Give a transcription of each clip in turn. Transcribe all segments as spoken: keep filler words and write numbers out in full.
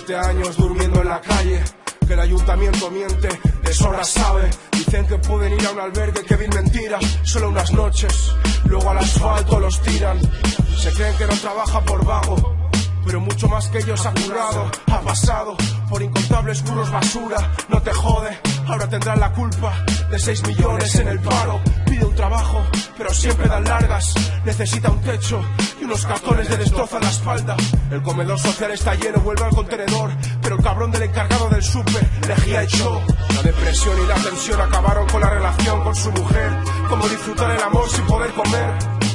Cientos de años durmiendo en la calle, que el ayuntamiento miente, de sobra sabe. Dicen que pueden ir a un albergue, que vil mentira, solo unas noches, luego al asfalto los tiran. Se creen que no trabaja por vago, pero mucho más que ellos ha currado, ha pasado por incontables curros basura. No te jode, ahora tendrán la culpa de seis millones en el paro. Pide un trabajo, pero siempre dan largas. Necesita un techo y unos cartones de destroza en la espalda. El comedor social está lleno, vuelve al contenedor, pero el cabrón del encargado del súper lejía echó. La depresión y la tensión acabaron con la relación con su mujer. Cómo disfrutar el amor sin poder comer.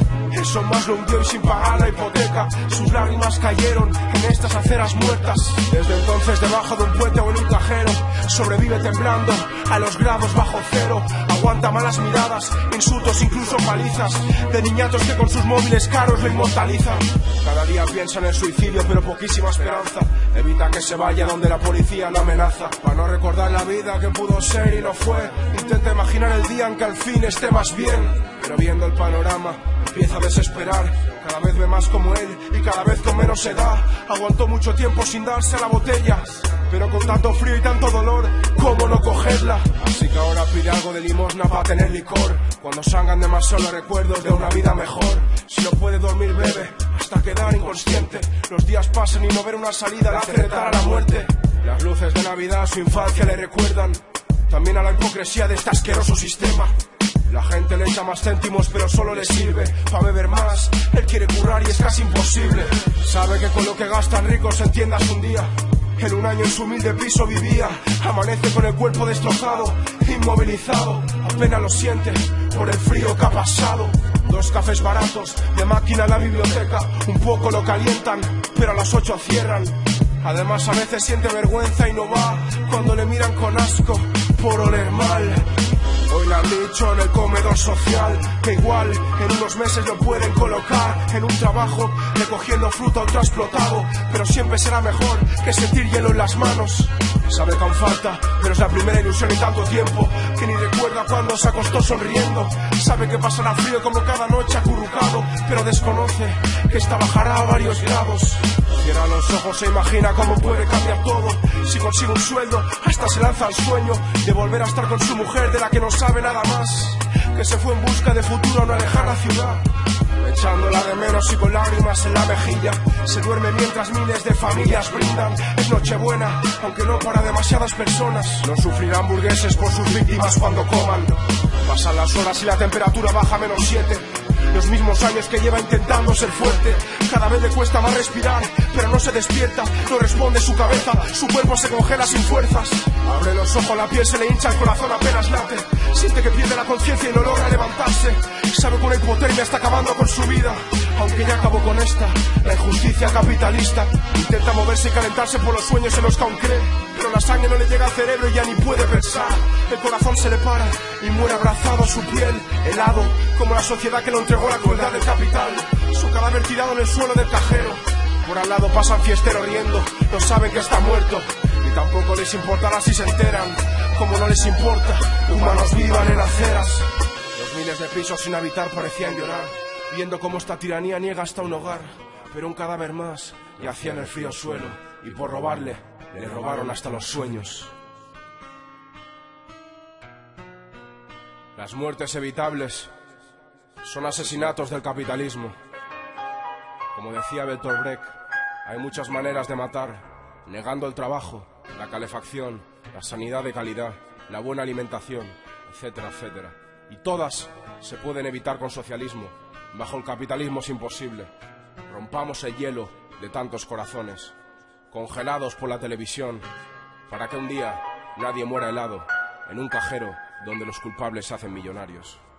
Eso más lo hundió y sin pagar la hipoteca. Sus lágrimas cayeron en estas aceras muertas. Desde entonces debajo de un puente o en un cajero sobrevive temblando a los grados bajo cero. Aguanta malas miradas, insultos, incluso palizas de niñatos que con sus móviles caros lo inmortalizan. Cada día piensa en el suicidio pero poquísima esperanza. Evita que se vaya donde la policía lo amenaza. Para no recordar la vida que pudo ser y no fue, intenta imaginar el día en que al fin esté más bien. Pero viendo el panorama empieza a desesperar. Cada vez ve más como él y cada vez con menos edad. Aguantó mucho tiempo sin darse a la botella, pero con tanto frío y tanto dolor, ¿cómo no cogerla? Así que ahora pide algo de limosna para tener licor. Cuando salgan de más solo recuerdos de una vida mejor. Si no puede dormir bebe hasta quedar inconsciente. Los días pasan y no ver una salida le hace retar a la muerte. Las luces de Navidad a su infancia le recuerdan también a la hipocresía de este asqueroso sistema. La gente le echa más céntimos pero solo le sirve para beber más. Él quiere currar y es casi imposible. Sabe que con lo que gastan ricos en tiendas un día, en un año en su humilde piso vivía. Amanece con el cuerpo destrozado, inmovilizado. Apenas lo siente por el frío que ha pasado. Dos cafés baratos, de máquina en la biblioteca. Un poco lo calientan, pero a las ocho cierran. Además a veces siente vergüenza y no va cuando le miran con asco por oler mal. Hoy le han dicho en el comedor social que igual en unos meses lo pueden colocar en un trabajo recogiendo fruta ultra explotado, pero siempre será mejor que sentir hielo en las manos. Sabe que aún falta, pero es la primera ilusión en tanto tiempo que ni recuerda cuando se acostó sonriendo. Sabe que pasará frío como cada noche acurrucado, pero desconoce que esta bajará a varios grados. Cierra los ojos e imagina cómo puede cambiar todo. Si consigue un sueldo, hasta se lanza al sueño de volver a estar con su mujer de la que no sabe nada más, que se fue en busca de futuro a una lejana ciudad. Echándola de menos y con lágrimas en la mejilla, se duerme mientras miles de familias brindan. Es Nochebuena, aunque no para demasiadas personas. No sufrirán burgueses por sus víctimas cuando coman. Pasan las horas y la temperatura baja a menos siete. Los mismos años que lleva intentando ser fuerte. Cada vez le cuesta más respirar, pero no se despierta. No responde su cabeza, su cuerpo se congela sin fuerzas. Abre los ojos, la piel se le hincha, el corazón apenas late. Siente que pierde la conciencia y no logra levantarse. Sabe que una hipotermia está acabando con su vida, aunque ya acabó con esta, la injusticia capitalista. Intenta moverse y calentarse por los sueños en los que aún cree, pero la sangre no le llega al cerebro y ya ni puede pensar. El corazón se le para y muere abrazado a su piel, helado como la sociedad que lo entregó a la crueldad del capital. Su cadáver tirado en el suelo del cajero. Por al lado pasan fiesteros riendo, no saben que está muerto y tampoco les importará si se enteran. Como no les importa, humanos vivan en aceras. Los miles de pisos sin habitar parecían llorar, viendo cómo esta tiranía niega hasta un hogar. Pero un cadáver más yacía en el frío suelo, y por robarle, le robaron hasta los sueños. Las muertes evitables son asesinatos del capitalismo. Como decía Bertolt Brecht, hay muchas maneras de matar, negando el trabajo, la calefacción, la sanidad de calidad, la buena alimentación, etcétera, etcétera. Y todas se pueden evitar con socialismo. Bajo el capitalismo es imposible. Rompamos el hielo de tantos corazones, congelados por la televisión, para que un día nadie muera helado en un cajero donde los culpables se hacen millonarios.